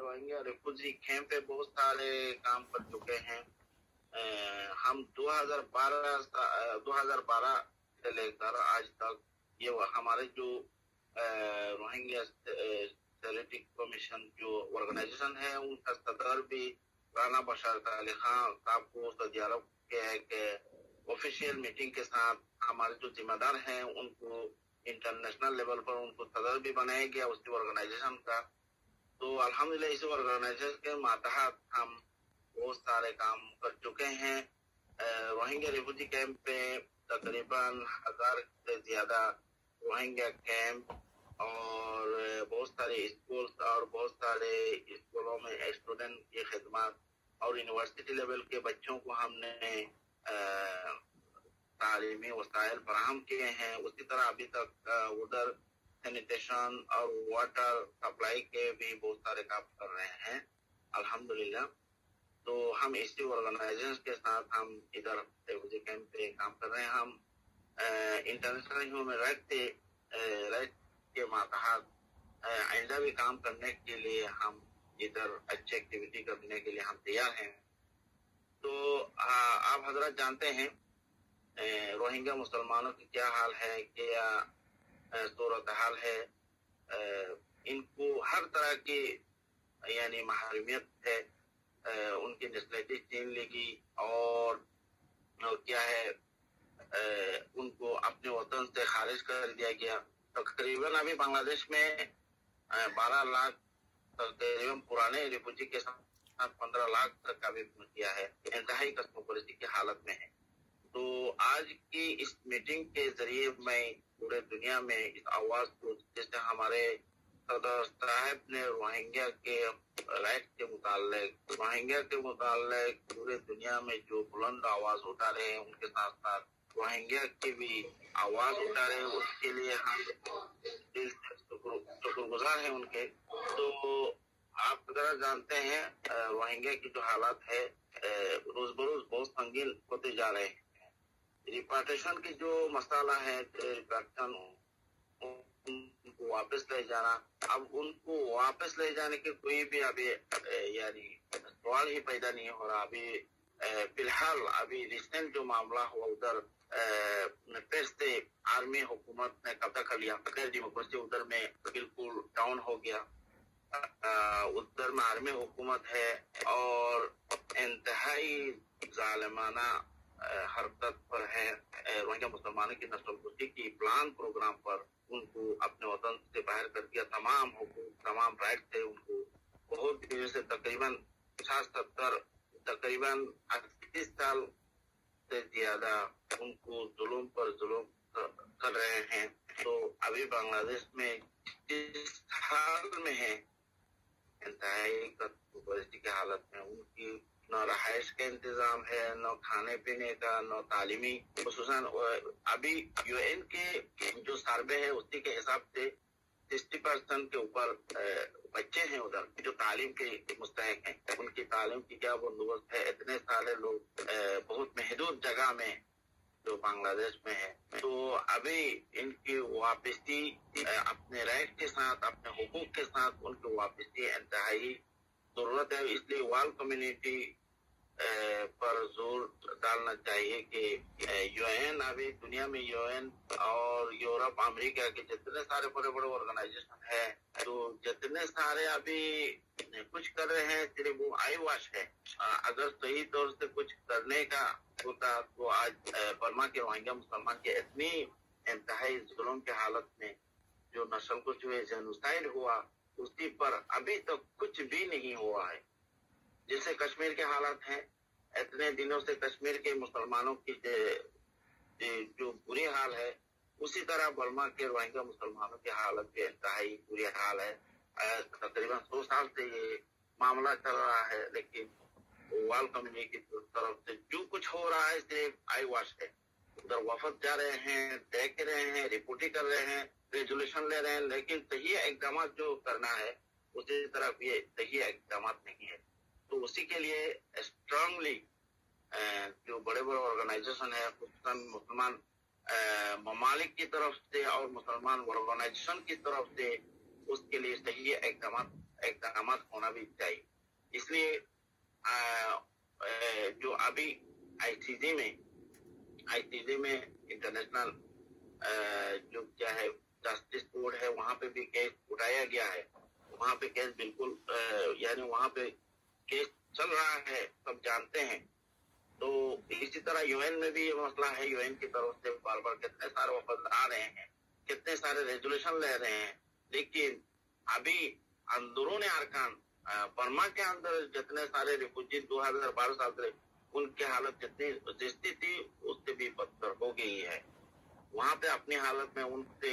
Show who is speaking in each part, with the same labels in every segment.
Speaker 1: Rohingya refugee camp पे बहुत सारे काम कर चुके हैं। हम 2012 से लेकर आज तक ये हमारे जो रोहिंग्या चैरिटी कमीशन जो ऑर्गेनाइजेशन है उनका सदर भी राना बशर अली खान साहब को सऊदी अरब के एक ऑफिशियल मीटिंग के साथ हमारे जो जिम्मेदार हैं उनको इंटरनेशनल लेवल पर उनको सदर भी बनाया गया उसी ऑर्गेनाइजेशन का। तो अल्हम्दुलिल्लाह इस ऑर्गेनाइजेशन के मातहत हम बहुत सारे काम कर चुके हैं। रोहिंग्या रिफ्यूजी कैंप पे तकरीबन 1000 से ज्यादा रोहिंग्या कैंप और बहुत सारे स्कूल्स और बहुत सारे स्कूलों में स्टूडेंट की खिदमत और यूनिवर्सिटी लेवल के बच्चों को हमने तालीमी वसाइल फराहम किए हैं। उसी तरह अभी तक उधर सैनिटेशन और वाटर सप्लाई के भी बहुत सारे काम कर रहे हैं अल्हम्दुलिल्लाह। तो हम इसी ऑर्गेनाइजेशन के साथ हम इधर रिफ्यूजी कैंप पे काम कर रहे हैं। हम इंटरनेशनल ह्यूमन राइट के मातहत आइंदा भी काम करने के लिए हम इधर अच्छी एक्टिविटी करने के लिए हम तैयार हैं। तो आप हजरत जानते हैं रोहिंग्या मुसलमानों की क्या हाल है, क्या सूरत हाल है। इनको हर तरह की यानी महरूमियत है, उनकी नस्लियत छीन लेगी और क्या है उनको अपने वतन से खारिज कर दिया गया। तकरीबन अभी बांग्लादेश में 12 लाख तकरीबन पुराने रिफ्यूजी के साथ 15 लाख तक का भी किया है, इंतहाई कस्मोपरस्ती की हालत में है। तो आज की इस मीटिंग के जरिए मैं पूरे दुनिया में इस आवाज को, जैसे हमारे सदर साहब ने रोहिंग्या के राइट के मुतालिक रोहिंग्या के मुतालिक पूरे दुनिया में जो बुलंद आवाज उठा रहे हैं उनके साथ साथ रोहिंग्या की भी आवाज उठा रहे हैं, उसके लिए हम दिल से शुक्रगुजार हैं उनके। तो आप जरा जानते हैं रोहिंग्या की जो हालात है रोज बरोज बहुत संगीन होते जा रहे हैं। रिपार्टेशन की जो मसाला है, रिपार्टेशन उनको वापस ले जाना, अब उनको वापस ले जाने के कोई भी अभी यानी सवाल ही पैदा नहीं हो रहा। अभी फिलहाल अभी रिसेंट जो मामला हुआ उधर फिर से आर्मी हुकूमत ने कब्जा कर लिया, डेमोक्रेसी उधर में बिल्कुल डाउन हो गया। उधर में आर्मी हुकूमत है और इंतहाई जालिमाना हरकत पर है। रोहिंग्या मुसलमानों की नस्लकुशी की प्लान प्रोग्राम पर उनको अपने वतन से बाहर कर दिया। तमाम हुकूक तमाम राइट थे उनको बहुत देर से तकरीबन 60-70 तकरीबन 38 साल से ज्यादा उनको जुल्म पर जुल्म कर रहे हैं। तो अभी बांग्लादेश में जिस हाल में है इंतहाई परिस्थिति की हालत में, उनकी न रहायश का इंतजाम है, न खाने पीने का, न तालीमी। खुसूसन अभी यूएन के जो सर्वे है उसी के हिसाब से 60% के ऊपर बच्चे हैं उधर जो तालीम के मुस्तहिक हैं। उनकी तालीम की क्या बंदोबस्त है, इतने सारे लोग बहुत महदूद जगह में जो बांग्लादेश में है। तो अभी इनकी वापसी अपने राइट के साथ अपने हुकूक के साथ उनकी वापसी इंतहाई जरूरत है। इसलिए वर्ल्ड कम्युनिटी पर जोर डालना चाहिए कि यूएन अभी दुनिया में यूएन और यूरोप अमेरिका के जितने सारे बड़े बड़े ऑर्गेनाइजेशन है तो जितने सारे अभी कुछ कर रहे हैं सिर्फ वो आई वॉश है। अगर सही तौर से कुछ करने का होता तो आज बर्मा के रोहिंग्या मुसलमान के इतनी इंतहाई जुल्म की हालत में जो नस्ल को जो है जेनोसाइड हुआ उसी पर अभी तक कुछ भी नहीं हुआ है। जैसे कश्मीर के हालात हैं, इतने दिनों से कश्मीर के मुसलमानों की जो बुरी हाल है उसी तरह बर्मा के रोहिंग्या मुसलमानों की हालत भी इंतहाई बुरी हाल है। तकरीबन 100 साल से ये मामला चल रहा है, लेकिन वर्ल्ड कम्युनिटी की तरफ से जो कुछ हो रहा है सिर्फ आई वॉश है। उधर वफद जा रहे हैं, देख रहे हैं, रिपोर्टिंग कर रहे हैं, रेजोल्यूशन ले रहे हैं, लेकिन सही इकदाम जो करना है उसी तरफ ये सही इकदाम नहीं है। तो उसी के लिए स्ट्रांगली जो बड़े बड़े ऑर्गेनाइजेशन है मुसलमान ममालिक की तरफ से और मुसलमान ऑर्गेनाइजेशन की तरफ से उसके लिए सही इकदाम اقدامات ہونا بھی چاہیے. اس لیے جو ابھی آئی سی جے میں انٹرنیشنل جو کیا ہے جسٹس کورٹ ہے وہاں پہ بھی کیس اٹھایا گیا ہے. وہاں پہ کیس بالکل یعنی وہاں پہ کیس چل رہا ہے, سب جانتے ہیں. تو اسی طرح یو این میں بھی یہ مسئلہ ہے. یو این کی طرف سے بار بار کتنے سارے وفد آ رہے ہیں, کتنے سارے ریزولوشن لے رہے ہیں, لیکن ابھی اندرون ارکان برما کے اندر جتنے سارے ریفوجی 2012 سال سے ان کی حالت جتنی جستی تھی اس سے بھی بدتر ہو گئی ہے. وہاں پہ اپنی حالت میں ان سے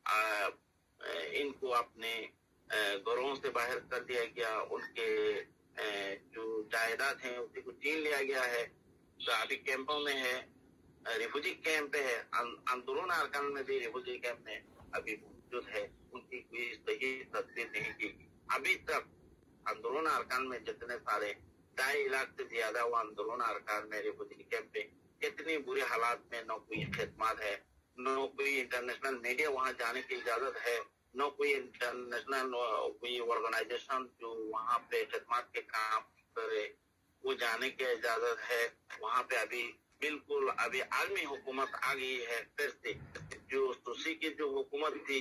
Speaker 1: ان کو اپنے گھروں سے باہر کر دیا گیا, ان کے جو جائیداد ہیں اسی کو چھین لیا گیا ہے. تو ابھی کیمپوں میں ہے, ریفوجی کیمپ ہے, اندرون ارکان میں بھی ریفوجی کیمپ میں ابھی موجود ہے. ان کی کوئی صحیح تصویر نہیں کی. ابھی تک اندرون ارکان میں جتنے سارے 2.5 لاکھ سے زیادہ وہ اندرون ارکان میں ریفوجی کیمپ پہ کتنی برے حالات میں, نہ کوئی خدمات ہے, نہ کوئی انٹرنیشنل میڈیا وہاں جانے کی اجازت ہے, نہ کوئی انٹرنیشنل کوئی آرگنائزیشن جو وہاں پہ خدمات کے کام کرے وہ جانے کی اجازت ہے. وہاں پہ ابھی بالکل ابھی عالمی حکومت آ گئی ہے پھر سے. جو سوسی کی جو حکومت تھی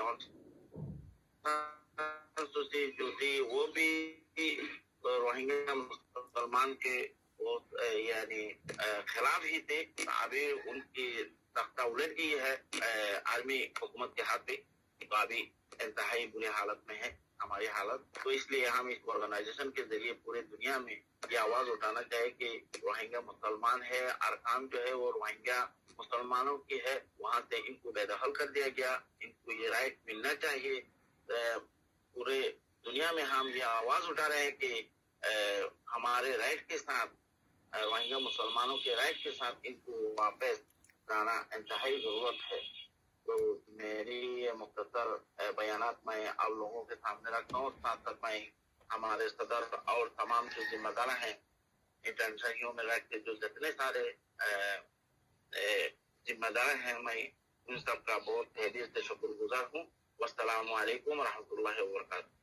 Speaker 1: جو تھی وہ بھی روہنگیا مسلمان کے یعنی خلاف ہی تھے. ابھی ان کی تختہ الٹ گئی ہے عالمی حکومت کے ہاتھ پہ. تو ابھی انتہائی بری حالت میں ہے ہماری حالت. تو اس لیے ہم اس آرگنائزیشن کے ذریعے پورے دنیا میں یہ آواز اٹھانا چاہے کہ روہنگیا مسلمان ہے, ارکان جو ہے وہ روہنگیا مسلمانوں کی ہے, وہاں سے ان کو بے دخل کر دیا گیا. ان کو یہ رائٹ ملنا چاہیے. پورے دنیا میں ہم یہ آواز اٹھا رہے ہیں کہ ہمارے رائٹ کے ساتھ روہنگیا مسلمانوں کے رائٹ کے ساتھ ان کو واپس لانا انتہائی ضرورت ہے. تو میری یہ مختصر بیانات میں آپ لوگوں کے سامنے رکھتا ہوں. ساتھ ساتھ میں ہمارے صدر اور تمام جو ذمہ دار ہیں انٹرنیشنل میں رائٹ کے جو جتنے سارے ذمہ دار ہیں, میں ان سب کا بہت تہدید سے شکر گزار ہوں. والسلام علیکم ورحمۃ اللہ وبرکاتہ.